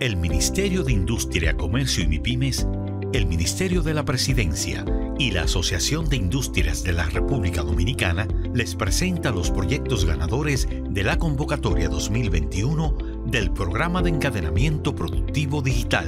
El Ministerio de Industria, Comercio y MIPYMES, el Ministerio de la Presidencia y la Asociación de Industrias de la República Dominicana les presenta los proyectos ganadores de la convocatoria 2021 del Programa de Encadenamiento Productivo Digital.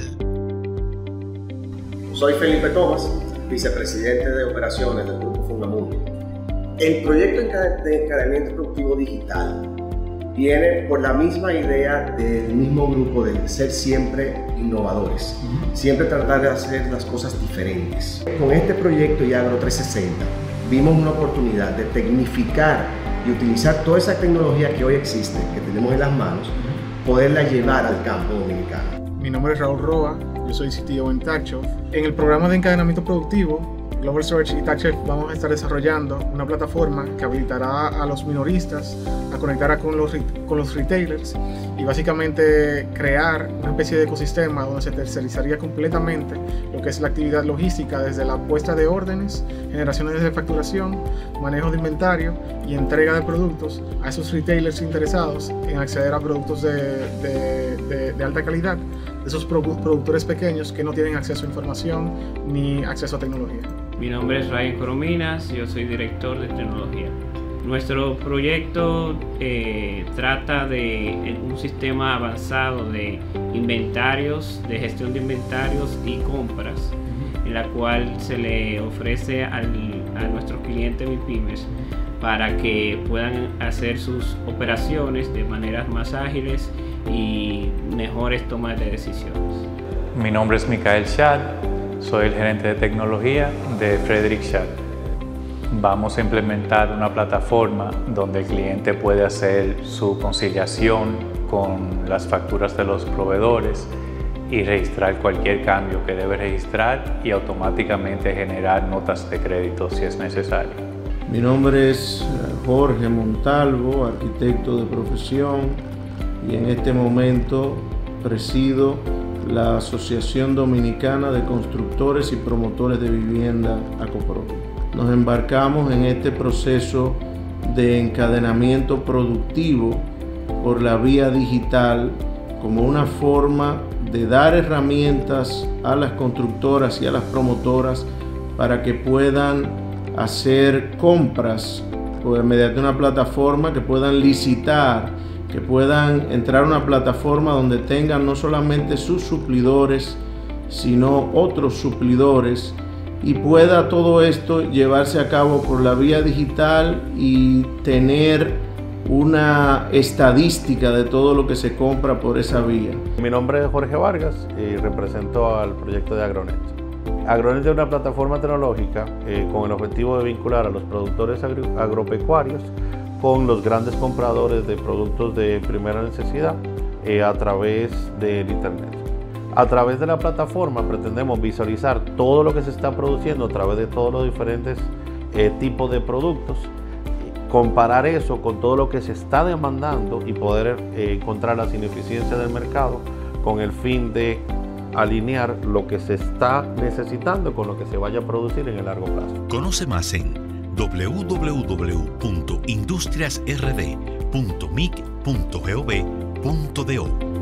Soy Felipe Thomas, vicepresidente de operaciones del Grupo Fundamundo. El proyecto de encadenamiento productivo digital viene por la misma idea del mismo grupo de ser siempre innovadores, siempre tratar de hacer las cosas diferentes. Con este proyecto y Agro 360 vimos una oportunidad de tecnificar y utilizar toda esa tecnología que hoy existe, que tenemos en las manos, poderla llevar al campo dominicano. Mi nombre es Raúl Roa, yo soy CTO en TACSHOP. En el programa de encadenamiento productivo, Global Storage y TACSHOP vamos a estar desarrollando una plataforma que habilitará a los minoristas a conectar con los retailers y básicamente crear una especie de ecosistema donde se tercerizaría completamente lo que es la actividad logística, desde la puesta de órdenes, generaciones de facturación, manejo de inventario y entrega de productos a esos retailers interesados en acceder a productos de alta calidad, de esos productores pequeños que no tienen acceso a información ni acceso a tecnología. Mi nombre es Ryan Corominas, yo soy director de tecnología. Nuestro proyecto trata de un sistema avanzado de inventarios, de gestión de inventarios y compras, en la cual se le ofrece a nuestros clientes MIPYMES para que puedan hacer sus operaciones de maneras más ágiles y mejores tomas de decisiones. Mi nombre es Michael Schad, soy el gerente de tecnología de Frederick Schad. Vamos a implementar una plataforma donde el cliente puede hacer su conciliación con las facturas de los proveedores y registrar cualquier cambio que debe registrar y automáticamente generar notas de crédito si es necesario. Mi nombre es Jorge Montalvo, arquitecto de profesión, y en este momento presido la Asociación Dominicana de Constructores y Promotores de Vivienda, ACOPRO. Nos embarcamos en este proceso de encadenamiento productivo por la vía digital como una forma de dar herramientas a las constructoras y a las promotoras para que puedan hacer compras mediante una plataforma, que puedan licitar, que puedan entrar a una plataforma donde tengan no solamente sus suplidores, sino otros suplidores, y pueda todo esto llevarse a cabo por la vía digital y tener una estadística de todo lo que se compra por esa vía. Mi nombre es Jorge Vargas y represento al proyecto de Agronet. Agronet es una plataforma tecnológica con el objetivo de vincular a los productores agropecuarios con los grandes compradores de productos de primera necesidad a través del Internet. A través de la plataforma pretendemos visualizar todo lo que se está produciendo a través de todos los diferentes tipos de productos, comparar eso con todo lo que se está demandando y poder encontrar las ineficiencias del mercado con el fin de alinear lo que se está necesitando con lo que se vaya a producir en el largo plazo. Conoce más en www.industriasrd.mic.gov.do.